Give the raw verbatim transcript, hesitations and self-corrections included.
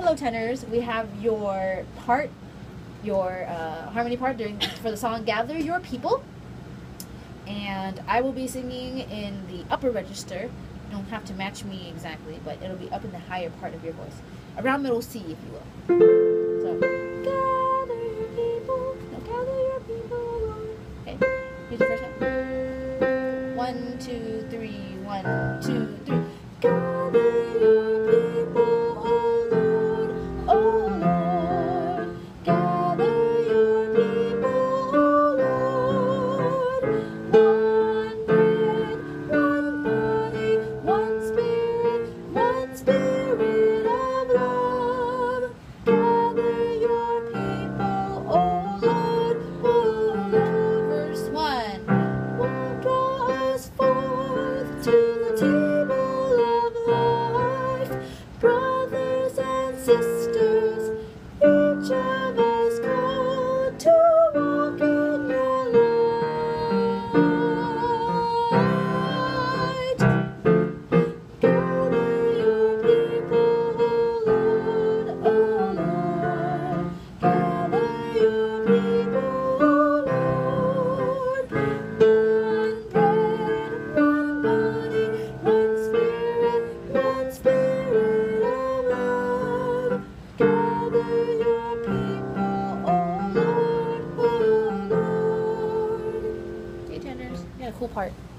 Hello, tenors. We have your part, your uh, harmony part during for the song "Gather Your People," and I will be singing in the upper register. You don't have to match me exactly, but it'll be up in the higher part of your voice, around middle C, if you will. So, gather your people, no, gather your people. Okay, here's your first time. One, two, three. One, two, three. Gather your people, O Lord, O Lord. Gather your people, O Lord. One bread, one body, one spirit, one spirit of love. Gather your people, O Lord, O Lord. Verse one. Won't draw us forth to the table of life, brothers and sisters, each of us called to walk in your light. Gather your people, O Lord, O Lord. Gather your people, O Lord. One bread, one body, one spirit, one spirit of love. Gather your people, O Lord, O Lord. Okay, tenors, you got a cool part.